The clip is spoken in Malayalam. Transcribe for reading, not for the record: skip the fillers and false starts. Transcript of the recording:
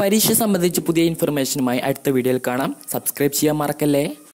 പരീക്ഷ സംബന്ധിച്ച് പുതിയ ഇൻഫർമേഷനുമായി അടുത്ത വീഡിയോയിൽ കാണാം. സബ്സ്ക്രൈബ് ചെയ്യാൻ മറക്കല്ലേ.